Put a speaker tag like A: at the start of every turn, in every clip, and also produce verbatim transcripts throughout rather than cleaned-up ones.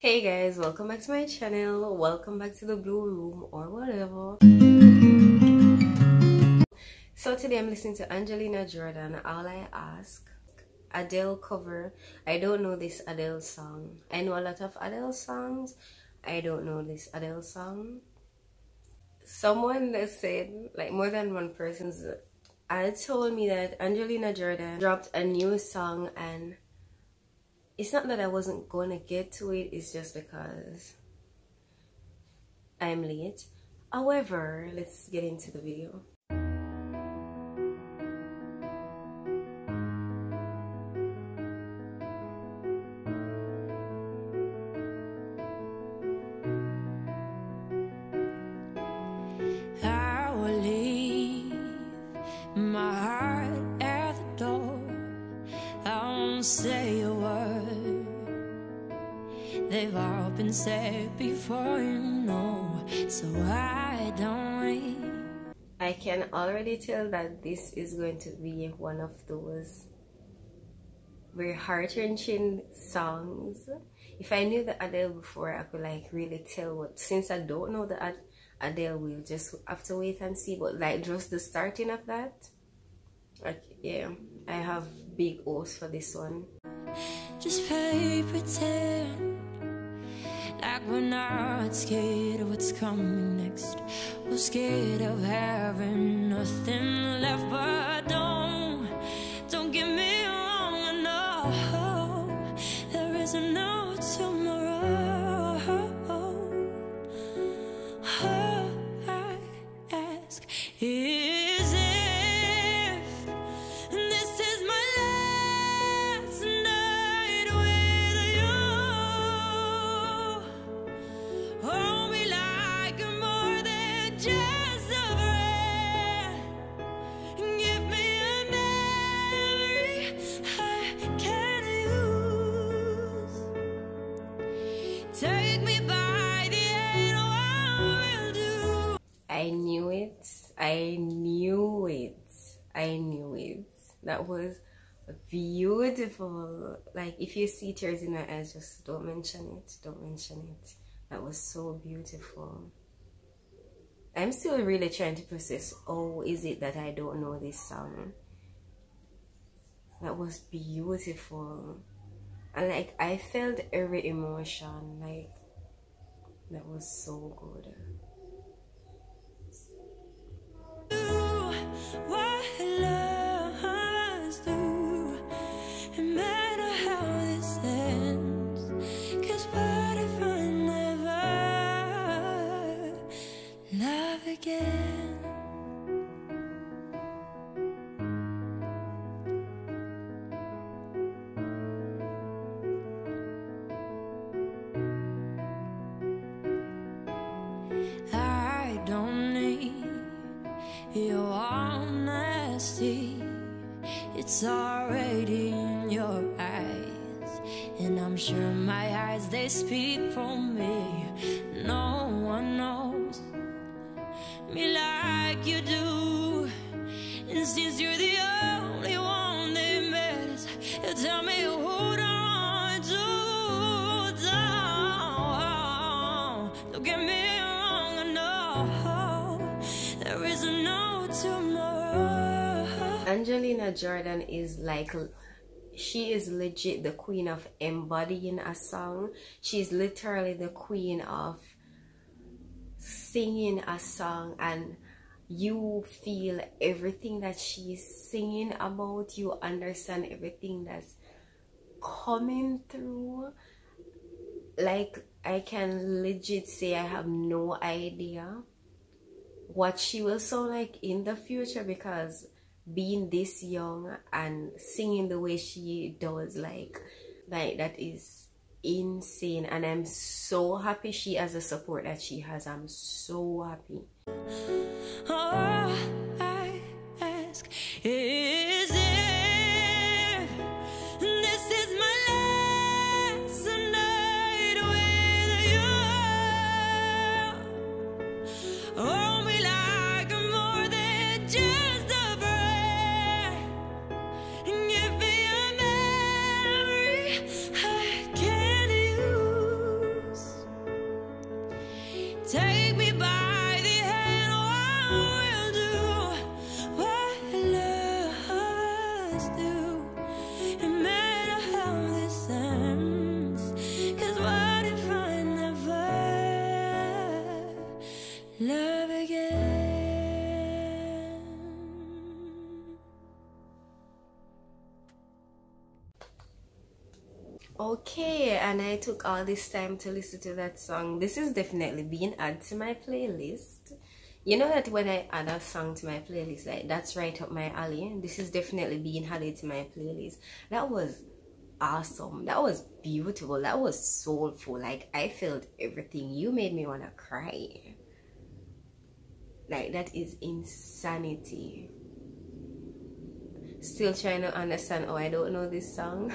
A: Hey guys, welcome back to my channel. Welcome back to the blue room or whatever. So today I'm listening to Angelina Jordan, All I Ask. Adele cover. I don't know this Adele song. I know a lot of Adele songs. I don't know this Adele song. Someone that said, like more than one person's I told me that Angelina Jordan dropped a new song, and it's not that I wasn't going to get to it, it's just because I'm late. However, let's get into the video.
B: I will leave my heart at the door. I won't say a word. They've all been said before, you know, so I don't wait.
A: I can already tell that this is going to be one of those very heart-wrenching songs. If I knew the Adele before, I could like really tell what. Since I don't know the Ad Adele, we'll just have to wait and see. But like just the starting of that, like yeah, I have big hopes for this one.
B: Just play pretend like we're not scared of what's coming next. We're scared of having nothing left. But don't, don't get me wrong, I know there is no tomorrow. All I ask is if this is my last night with you. Hold me like more than just a friend. Give me a memory I can use. Take me by the hand, what will do.
A: I knew it. I knew it. I knew it. That was beautiful. Like if you see tears in my eyes, just don't mention it. Don't mention it. That was so beautiful. I'm still really trying to process, oh, is it that I don't know this song? That was beautiful. And like I felt every emotion. Like that was so good.
B: What lovers do, no matter how this ends. 'Cause what if I never love again? I don't need your honesty, it's already in your eyes, and I'm sure my eyes, they speak for me. No one knows me like you do, and since you're the only one that matters, you tell me hold on to. Don't, don't get me wrong, I know there is no tomorrow.
A: Angelina Jordan is like, she is legit the queen of embodying a song. She's literally the queen of singing a song, and you feel everything that she's singing about. You understand everything that's coming through. Like I can legit say I have no idea what she will sound like in the future, because being this young and singing the way she does, like like that is insane. And I'm so happy she has the support that she has. I'm so happy.
B: All I ask is if this is my last night with you. Hold me like more than just a friend. Give me a memory I can use. Take me by the hand, oh, we'll do what lovers do. No matter how this ends, 'cause what if I never love again?
A: Okay, and I took all this time to listen to that song. This is definitely being added to my playlist. You know that when I add a song to my playlist, like, that's right up my alley. This is definitely being added to my playlist. That was awesome. That was beautiful. That was soulful. Like, I felt everything. You made me want to cry. Like, that is insanity. Still trying to understand. Oh, I don't know this song.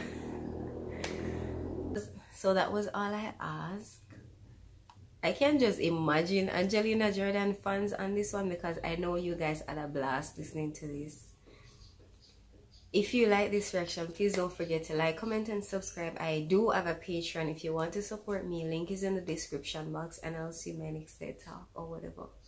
A: So that was all I asked. I can just imagine Angelina Jordan fans on this one, because I know you guys had a blast listening to this. If you like this reaction, please don't forget to like, comment, and subscribe. I do have a Patreon if you want to support me. Link is in the description box, and I'll see you in my next day talk or whatever.